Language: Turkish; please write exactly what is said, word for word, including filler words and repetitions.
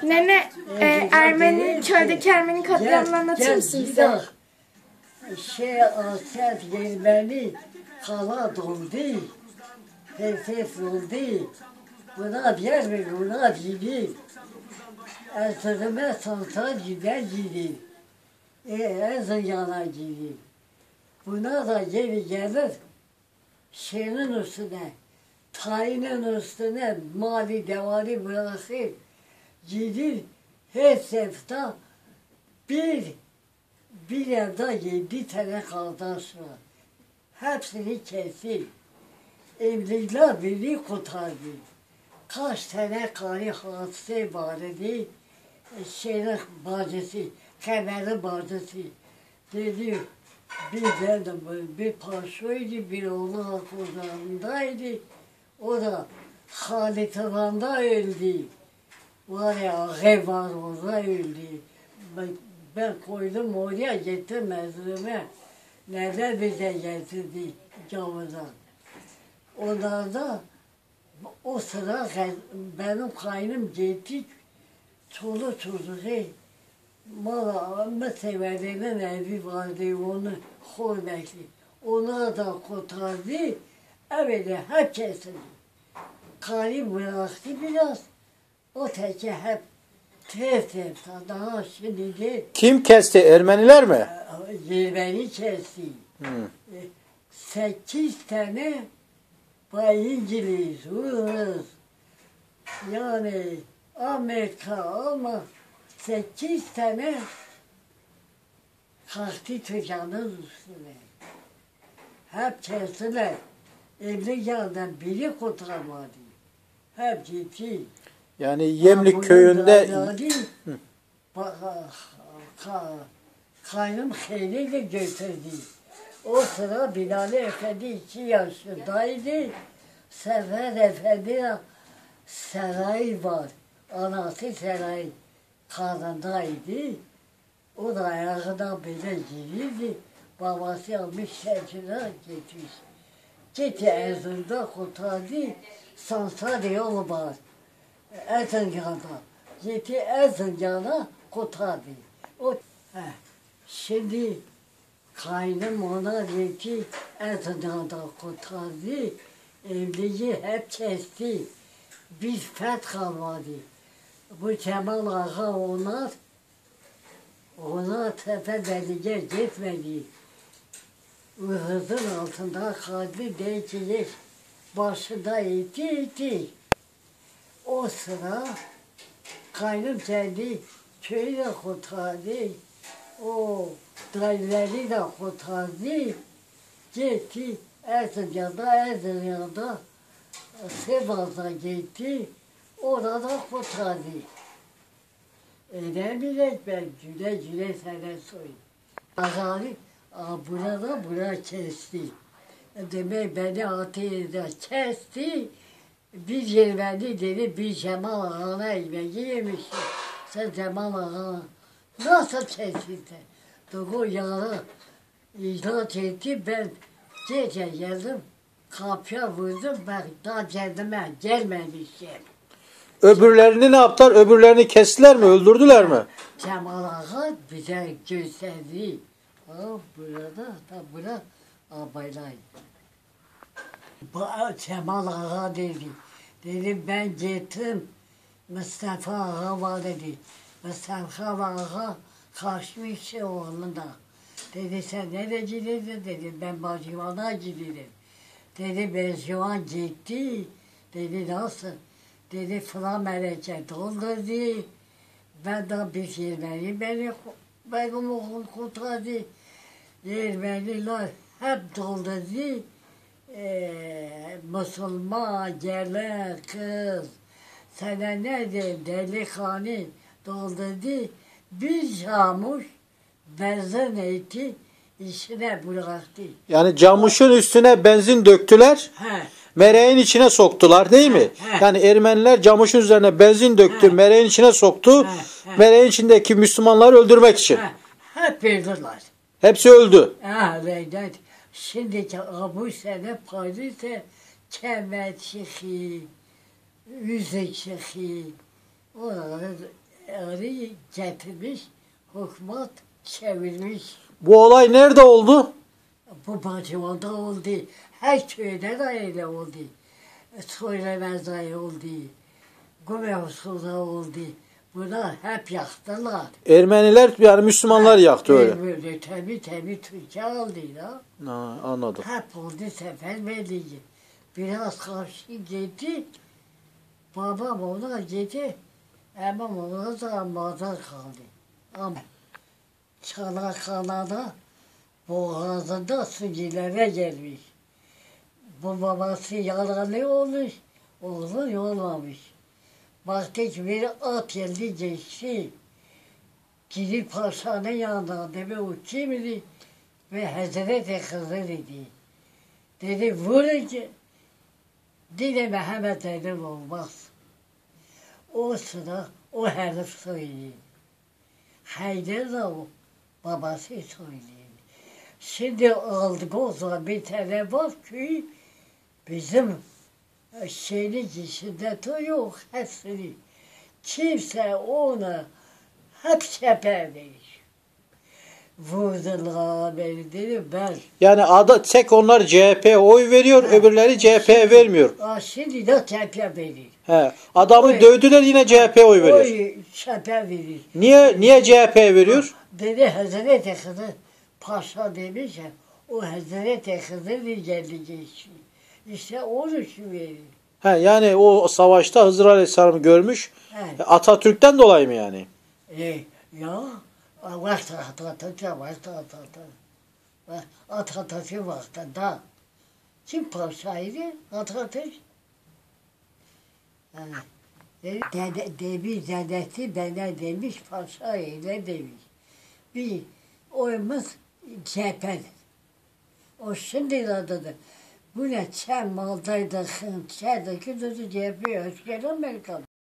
Nene, e, Ermeni, çöldeki Ermeni katliamını anlatır mısın bize? Şey, asker Ermeni kala doldu. Fesef oldu. Buna bir yer ver, buna gidin. Esirime sansa gider gidin. E, en yana gidin. Buna da geri gelir. Şeyin üstüne, tayinin üstüne mali devari bırakır. Gidir, her sefer bir, bir evde yedi tane kardeş var. Hepsini kesir. Evliler biri kurtardı. Kaç tane karı hadise vardı. Şeyin bacısı, Kemer'in bacısı. Dedi, bir dedim, bir paşoydu, bir oğlu kucağındaydı. O da Halit Han'da öldü. Var ya, ağabey var orada öldü. Ben, ben koydum oraya, gittim mezrime. Neden bize getirdi Cavuz'dan? Ondan da o sıra benim kaynım gitti. Çoluk çocuğu Mala Meseveli'nin evi vardı, onu hürmetli. Ona da kurtardı, evde hep kesildi. Karı bıraktı biraz, o teki hep tez tez, daha şimdi de... Kim kesti, Ermeniler mi? Ermeni kesti. Hmm. Sekiz tane İngiliz, Rus, yani Amerika, Alman, sekiz tane kalktı tüccanın üstüne. Hep kestiler. Evli yandan biri kurtarmadı. Hep gitti. Yani Yemlik köyünde... Kaynım Xeyli'yle götürdü. O sıra Bilal Efendi iki yaşındaydı. Sefer Efendi sarayı var. Anası saray karnındaydı. O da ayağına böyle girirdi. Babası almış şercine gitmiş. Gitti Erzurum'da kurtardı. Sansar yolu var. Erzincan'da. Gitti Erzincan'a kurtardı. O, heh. Şimdi kaynım ona gitti Erzincan'da kurtardı. Evliliği hep kesti. Biz fet kalmadı. Bu Kemal Ağa onlar, ona tepe belge gitmedi. Hızın altında kaldı, değişik başında iti iti. O sıra kaynım kendi köyü de kurtardı. O dayıları da kurtardı. Gitti Erzincan'da, Erzincan'da Sivas'a gitti. Orada kurtardı. Ne bileyim ben güle güle sana soyayım. Azali burada bura kesti. Demek beni Atıya'da kesti. Bir Yermeni dedi, bir Cemal Ağa'na yemeği yemişsin. Sen Cemal Ağa'na nasıl kestin? Doğu yağı icraat etti, ben gece geldim. Kapıya vurdum, ben daha kendime gelmemişim. Öbürlerini ne yaptılar? Öbürlerini kestiler mi? Öldürdüler mi? Cemal Ağa bize gösterdi. Ha, burada da burada abaylaydı. Cemal Ağa dedi. Dedim ben gittim. Mustafa Ağa var dedi. Mustafa Ağa kaçmış oğluna. Dedi sen nereye gidiyorsun dedi. Ben Bacıvan'a gidiyorum. Dedi ben şu an gitti. Dedi nasıl? Dedi falan meleke doldurdu. Ben de bir Ermeni beni benim oğlum kurtardı. Ermeniler hep doldurdu. Ee, Müslüman, gelen kız, sana ne diyeyim delikanlı doldurdu. Bir camuş benzin eti işine bıraktı. Yani camuşun üstüne benzin döktüler. He. Mereğin içine soktular değil mi? He. Yani Ermeniler camışın üzerine benzin döktü, he, mereğin içine soktu. He. He. Mereğin içindeki Müslümanları öldürmek için. He. Hep öldürdüler. Hepsi öldü. Ha, evet. Şimdiki bu sene Paris'te kemer çıkı, yüzük çıkı. Oraları getirmiş, hükümet çevirmiş. Bu olay nerede oldu? Bu Bahçıvan'da oldu. Her köyde de öyle oldu. Söylemezler oldu. Gümevsu'da oldu. Bunlar hep yaktılar. Ermeniler yani Müslümanlar yaktı öyle. Böyle tabi tabi Türkiye aldı ya. Ha, anladım. Hep oldu seferberliği. Biraz karşı gitti. Babam ona gitti. Ama ona da mazar kaldı. Ama Çanakkale'da boğazında sucilere gelmiş. Bu babası yaralı olmuş, oğlu olmamış. Baktık bir at geldi geçti. Gidip paşanın yanına dedi o kimdi? Ve Hazreti Hızır idi. Dedi vurun ki, dedi Mehmet dedim olmaz. O sıra o herif söyledi. Haydar da o babası söyledi. Şimdi aldık o zaman bir tane var ki bizim şeyin içinde yok hepsini. Kimse ona hep sefer verir. Vurdular beni dedi ben. Yani ada tek onlar C H P'ye oy veriyor, Ha. öbürleri C H P'ye vermiyor. Aa, şimdi de sefer verir. He. Adamı Oy. dövdüler yine C H P'ye oy veriyor. Oy sefer verir. Niye niye C H P'ye veriyor? Dedi Hazreti Hızır Paşa demiş ya, o Hazreti Hızır geldi geçti. İşte onun için verir. He, yani o savaşta Hızır Aleyhisselam'ı görmüş. He. Atatürk'ten dolayı mı yani? E, ya, vakti Atatürk'e vakti Atatürk. Atatürk'ün vaktinde kim paşaydı? Atatürk. Ha. Dede, demiş, dedesi bana demiş, paşa öyle demiş. Bir oyumuz cephen. O şimdi adıdır. Bu ne çen maldaydı, çen de küdüdü cephe, hoş geldin Amerika'da.